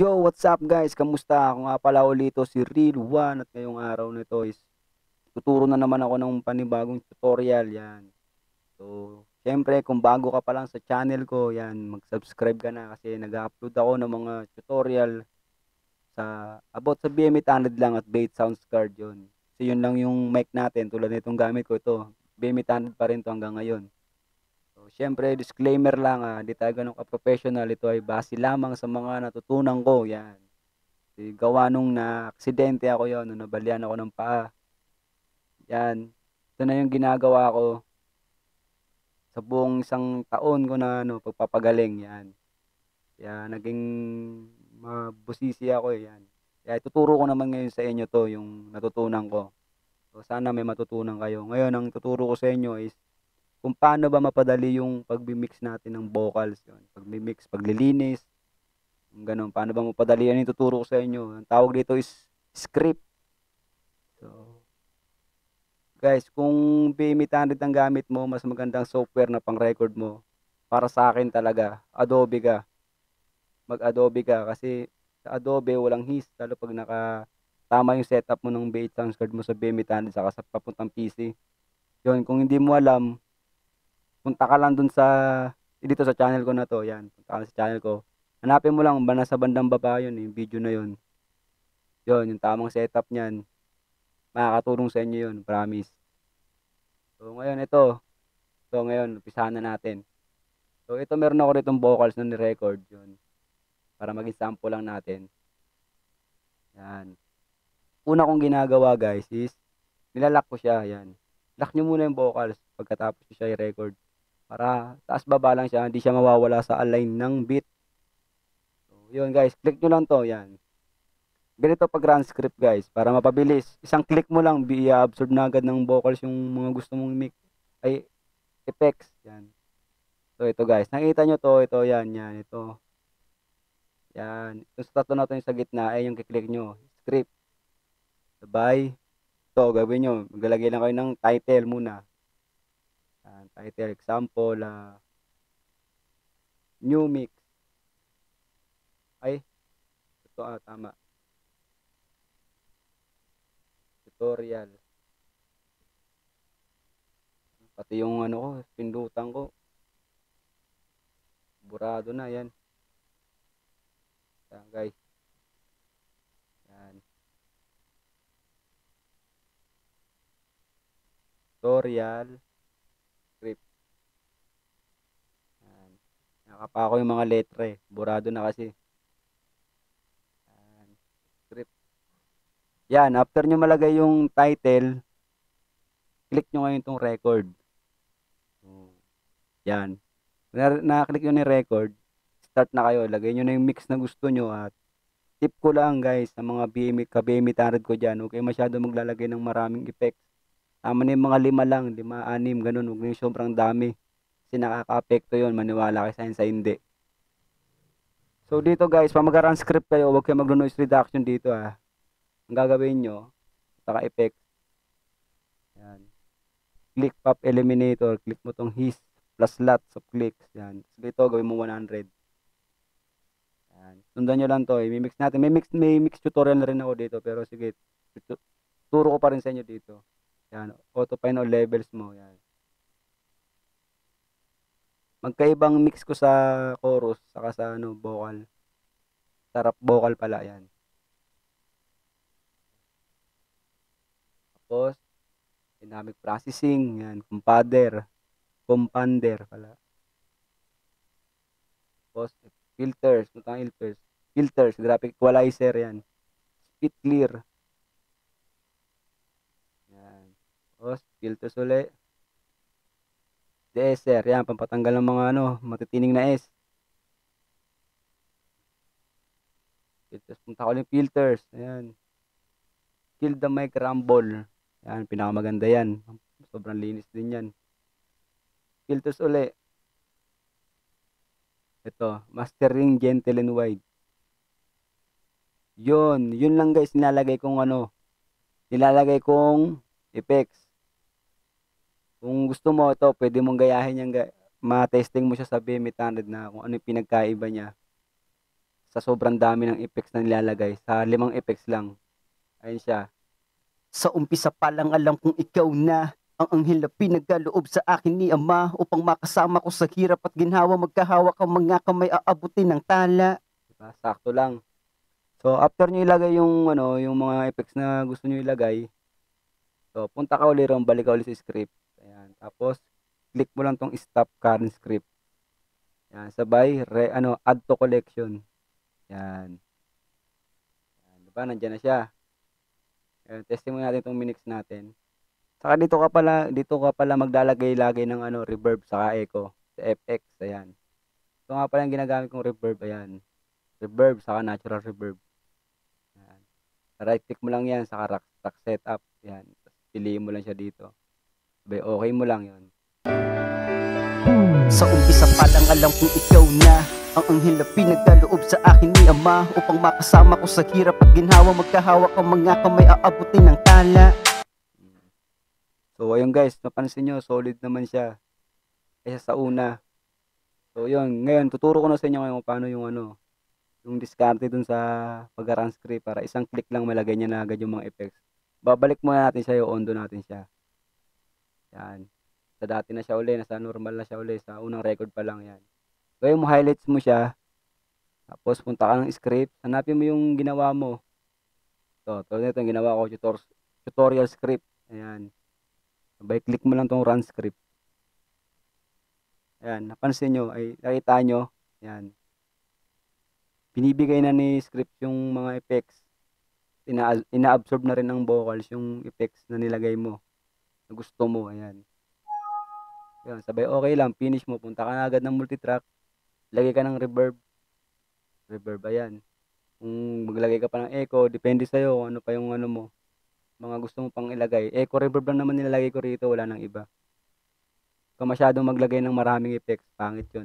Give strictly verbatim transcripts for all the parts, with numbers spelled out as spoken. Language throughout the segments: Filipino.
Yo, what's up guys? Kamusta? Ako nga pala ulit ito si Real One at ngayong araw na ito is tuturo na naman ako ng panibagong tutorial yan. So, siyempre kung bago ka pa lang sa channel ko, yan, mag-subscribe ka na kasi nag-upload ako ng mga tutorial sa about sa B M eight hundred lang at Bait Sounds card yun. Kasi yun lang yung mic natin, tulad nitong gamit ko ito. B M eight hundred pa rin to hanggang ngayon. So, siyempre disclaimer lang, ah, di tayo ganun ka-professional. Ito ay base lamang sa mga natutunan ko, yan. Eh, gawa nung na-aksidente ako yon nung nabalian ako ng paa. Yan. Ito na yung ginagawa ko sa buong isang taon ko na ano, pagpapagaling. Yan. Kaya naging mabusisi ako eh. Yan. Kaya ituturo ko naman ngayon sa inyo to yung natutunan ko. So, sana may matutunan kayo. Ngayon, ang tuturo ko sa inyo is kung paano ba mapadali yung pagbi-mix natin ng vocals. Yun. Pagbi-mix, paglilinis, yung ganun. Paano ba mapadali yan yung tuturo ko sa inyo. Ang tawag dito is script. So, guys, kung B M eight hundred ang gamit mo, mas magandang software na pang-record mo. Para sa akin talaga, Adobe ka. Mag-Adobe ka kasi sa Adobe walang hiss, lalo pag naka tama yung setup mo ng B eight sounds card mo sa B M eight hundred saka sa papuntang P C. Yun, kung hindi mo alam, punta ka lang dun sa dito sa channel ko na to, yan. Punta ka lang sa channel ko. Hanapin mo lang, ba nasa bandang baba yun, yung video na yun. Yun, yung tamang setup niyan. Makakatulong sa inyo yun, promise. So, ngayon ito. So, ngayon, umpisahan na natin. So, ito meron ako ritong vocals na ni-record yun. Para maging sample lang natin. Yan. Una kong ginagawa guys is, nilalak ko siya. Yan. Lock nyo muna yung vocals pagkatapos ko siya i-record. Para taas baba lang siya, hindi siya mawawala sa align ng beat. So, yun guys, click nyo lang to. Yan. Ganito pag run script guys, para mapabilis. Isang click mo lang, i-absorb na agad ng vocals yung mga gusto mong mix. Ay, effects. Yan. So, ito guys. Nakita nyo to. Ito, yan, yan. Ito. Yan. Ito sa tatlo na ito yung sa gitna. Ay, yung kiklik nyo. Script. Sabay. Ito, gawin nyo. Maglalagay lang kayo ng title muna. Yan. Title. Example. Uh, new mix. Ay. Ito, ah, tama. Tutorial. Pati yung ano ko, pindutan ko. Burado na, yan. Yan, guys. Yan. Tutorial. Script. Yan. Nakapa ko yung mga letra eh. Burado na kasi. Yan. Script. Yan. After nyo malagay yung title, click nyo ngayon itong record. Yan. Na-click nyo na yung record, start na kayo. Lagay nyo na yung mix na gusto nyo at tip ko lang guys sa mga B M ka B M eight hundred ko dyan, huwag kayo masyado maglalagay ng maraming effects. Tama na yung mga lima lang, lima, anim, ganun. Huwag na yung sobrang dami. Kasi nakaka-apekto yun, maniwala kayo sa akin sa hindi. So dito guys, pag mag-run script kayo, huwag kayo mag-noise reduction dito ah. Ang gagawin nyo, saka-effect. Yan. Click pop eliminator, click mo tong hiss plus lots of clicks. Yan. So dito, gawin mo one hundred. Yan. Sundan nyo lang to. I-mix natin. May mix, may mix tutorial na rin ako dito. Pero sige, turo ko pa rin sa inyo dito. Yan. Auto fine all levels mo. Yan. Magkaibang mix ko sa chorus saka sa ano, vocal. Sarap vocal pala. Yan. Tapos, dynamic processing. Yan. Compader. Compander pala. Tapos, filters. Mutang filters. Filters. Graphic equalizer. Yan. Speed clear. Yan. Tapos, filters ulit. De-esser. Yan. Pampatanggal ng mga ano, matitining na S. Filters. Punta ko ulit filters. Ayan. Kill the mic rumble. Yan. Pinakamaganda yan. Sobrang linis din yan. Filters ulit. Ito, mastering gentle and wide. Yun, yun lang guys nilalagay kong ano, nilalagay kong effects. Kung gusto mo ito, pwede mong gayahin yan, ma-testing mo siya sa B M eight hundred na kung ano yung pinagkaiba niya sa sobrang dami ng effects na nilalagay, sa limang effects lang. Ayun siya. Sa umpisa pa lang alam kong ikaw na ang anghel na pinagkaloob sa akin ni Ama upang makasama ko sa hirap at ginhawa, magkahawak ang mga kamay aabutin ng tala. Diba? Sakto lang. So, after nyo ilagay yung, ano, yung mga effects na gusto nyo ilagay, so, punta ka ulit ron, balik ka ulit sa script. Ayan. Tapos, click mo lang tong stop current script. Ayan. Sabay, re, ano, add to collection. Ayan. Ayan. Diba? Nandiyan na siya. Ayan. Testing mo natin itong minix natin. Saka dito ka pala, dito ka pala maglalagay-lagay ng ano, reverb saka echo sa F X. Ayan. Ito nga pala yung ginagamit kong reverb. Ayan. Reverb saka natural reverb. Ayan. Right click mo lang yan saka rack, rack setup. Ayan. Tapos piliin mo lang siya dito. Sabay, okay mo lang yon. Sa umpisa pa lang alam kong ikaw na ang anghel na pinagkaloob sa akin ni Ama upang makasama ko sa hirap at ginhawa, magkahawak ang mga kamay aabutin ng tala. So, ayun guys, napansin nyo, solid naman siya. Kaysa sa una. So, yun. Ngayon, tuturo ko na sa inyo ngayon kung paano yung ano, yung diskarte dun sa pag-run script para isang click lang malagay niya na agad yung mga effects. Babalik muna natin siya, yung ondo natin siya. Yan. Sa dati na siya uli, nasa normal na siya uli, sa unang record pa lang yan. Gawin mo, highlights mo siya. Tapos, punta ka ng script. Hanapin mo yung ginawa mo. So, tulad nito yung ginawa ko, tutor tutorial script. Ayan. Sabay, click mo lang tong run script. Ayan, napansin nyo, ay nakita nyo, ayan. Binibigay na ni script yung mga effects. Ina ina-absorb na rin ng vocals yung effects na nilagay mo. Na gusto mo, ayan. Ayan, sabay okay lang, finish mo, punta ka na agad ng multitrack. Lagay ka ng reverb. Reverb, ayan. Kung maglagay ka pa ng echo, depende sa'yo kung ano pa yung ano mo. Mga gusto mo pang ilagay. Echo reverb lang naman nilalagay ko rito, wala nang iba. Kung masyadong maglagay ng maraming effects, pangit yun.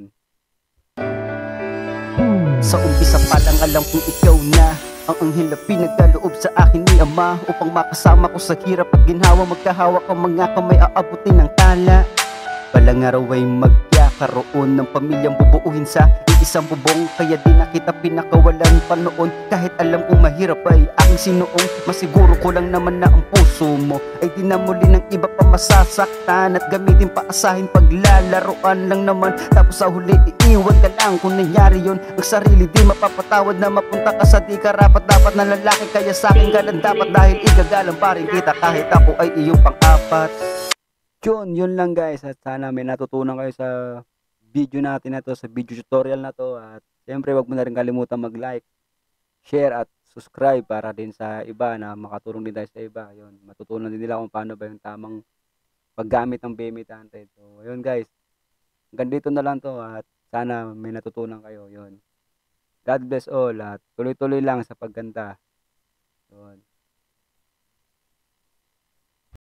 Sa umpisa pa lang alam kong ikaw na ang anghel na pinagkaloob sa akin ni Ama upang makasama ko sa hirap at ginhawa, magkahawak ang mga kamay aabutin ng tala. Balang araw ay magkakaroon ng pamilyang bubuuhin sa isang bubong, kaya di na kita pinakawalan pa noon. Kahit alam kong mahirap ay aking sinuong, masiguro ko lang naman na ang puso mo ay di na muli ng iba pa masasaktan at gamitin pa asahin, paglalaroan lang naman. Tapos sa huli iiwan ka lang kung nangyari yun. Ang sarili di mapapatawad na mapunta ka sa di karapat dapat na lalaki, kaya sa akin ka lang dapat dahil igagalang pa rin kita kahit ako ay iyong pang-apat. Yun, yun lang guys, at sana may natutunan kayo sa video natin na to, sa video tutorial na to. At siyempre wag mo na rin kalimutan mag-like, share at subscribe para din sa iba na makatulong din tayo sa iba. Yun, matutunan din nila kung paano ba yung tamang paggamit ng B M eight hundred. So, yun guys, hanggang dito na lang to at sana may natutunan kayo. Yun, God bless all at tuloy-tuloy lang sa pagganda. Yun.